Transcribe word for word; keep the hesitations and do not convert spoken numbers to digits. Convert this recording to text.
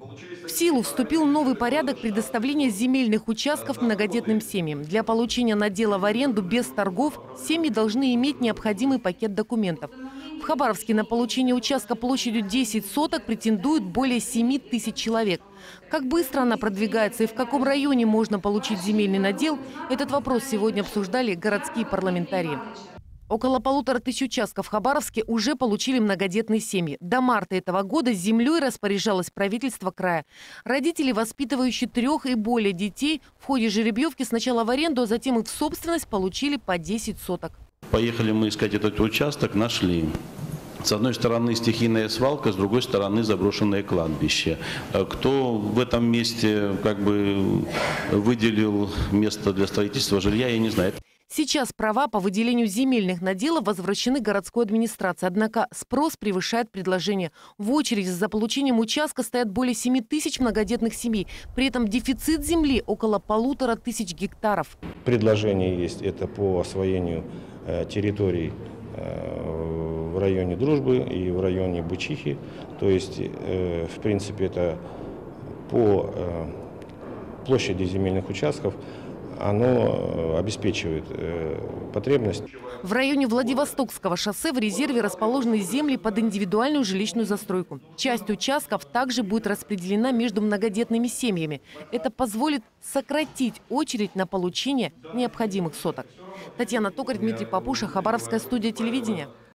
В силу вступил новый порядок предоставления земельных участков многодетным семьям. Для получения надела в аренду без торгов семьи должны иметь необходимый пакет документов. В Хабаровске на получение участка площадью десять соток претендуют более семи тысяч человек. Как быстро она продвигается и в каком районе можно получить земельный надел, этот вопрос сегодня обсуждали городские парламентарии. Около полутора тысяч участков в Хабаровске уже получили многодетные семьи. До марта этого года землей распоряжалось правительство края. Родители, воспитывающие трех и более детей, в ходе жеребьевки сначала в аренду, а затем и в собственность получили по десять соток. Поехали мы искать этот участок, нашли. С одной стороны стихийная свалка, с другой стороны заброшенное кладбище. Кто в этом месте как бы выделил место для строительства жилья, я не знаю. Сейчас права по выделению земельных наделов возвращены городской администрации. Однако спрос превышает предложение. В очереди за получением участка стоят более семи тысяч многодетных семей. При этом дефицит земли около полутора тысяч гектаров. Предложение есть это по освоению территорий в районе Дружбы и в районе Бычихи. То есть, в принципе, это по площади земельных участков оно обеспечивает потребность. В районе Владивостокского шоссе в резерве расположены земли под индивидуальную жилищную застройку. Часть участков также будет распределена между многодетными семьями. Это позволит сократить очередь на получение необходимых соток. Татьяна Токарь, Дмитрий Папуша, Хабаровская студия телевидения.